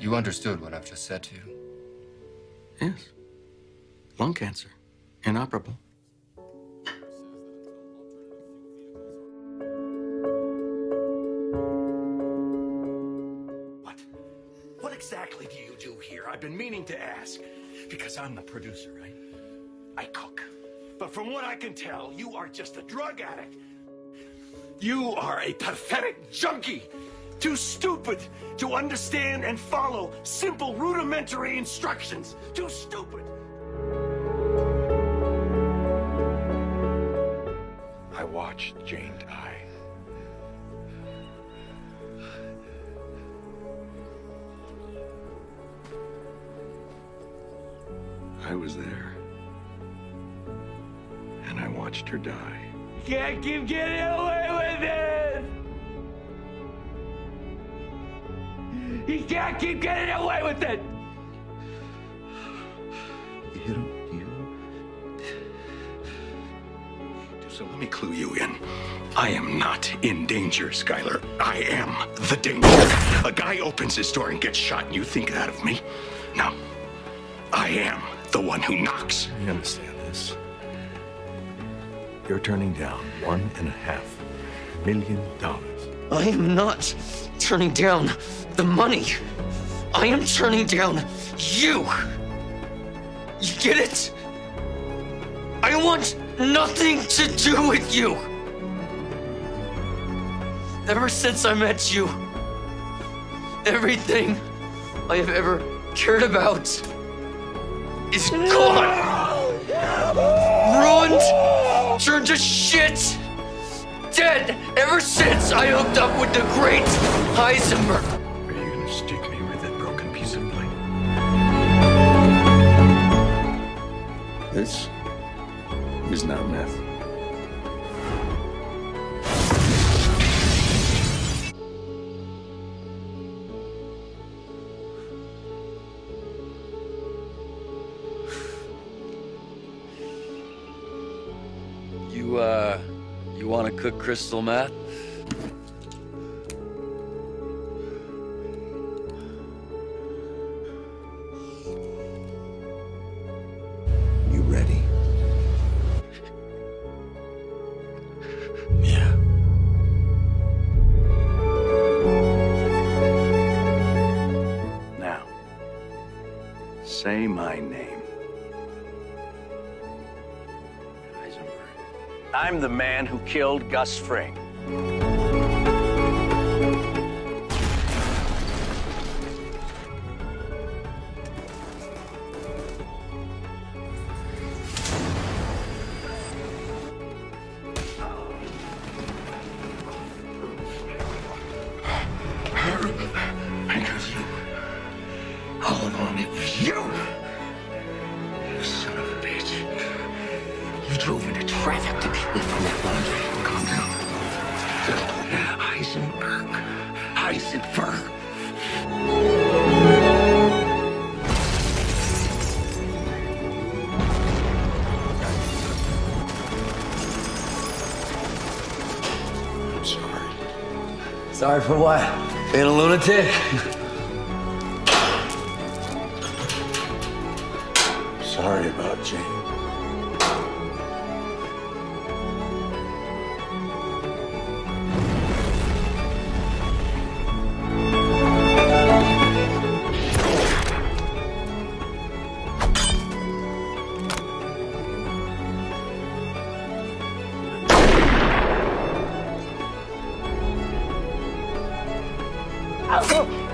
You understood what I've just said to you. Yes. Lung cancer. Inoperable. What exactly do you do here? I've been meaning to ask. Because I'm the producer, right? I cook. But from what I can tell, you are just a drug addict. You are a pathetic junkie. Too stupid to understand and follow simple, rudimentary instructions. Too stupid. I watched Jane die. I was there. And I watched her die. Can't keep getting away with it! He can't keep getting away with it! So let me clue you in. I am not in danger, Skyler. I am the danger. A guy opens his door and gets shot and you think that of me? No. I am the one who knocks. You understand this? You're turning down $1.5 million. I am not turning down the money. I am turning down you. You get it? I want nothing to do with you. Ever since I met you, everything I have ever cared about is gone. Ruined, turned to shit. Dead ever since I hooked up with the great Heisenberg. Are you gonna stick me with that broken piece of plate? This is not meth. You want to cook crystal meth? You ready? Yeah. Now, say my name. I'm the man who killed Gus Fring. Because you. All along it was you. You son of a bitch. You drove into traffic to get me from that laundry. Calm down. Heisenberg. Heisenberg. I'm sorry. Sorry for what? Being a lunatic? Sorry about Jane. Oh!